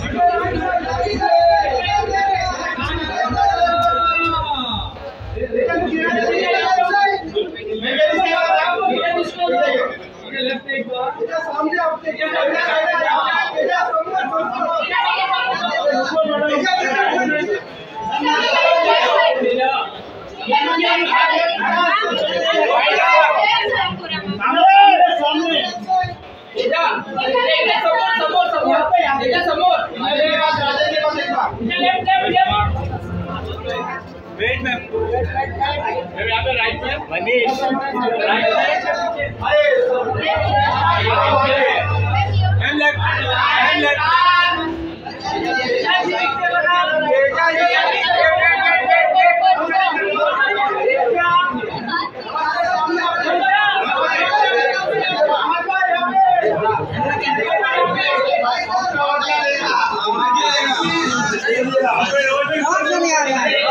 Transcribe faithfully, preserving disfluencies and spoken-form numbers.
wait ma'am यहाँ पे right में Manish and left and left बहुत बढ़िया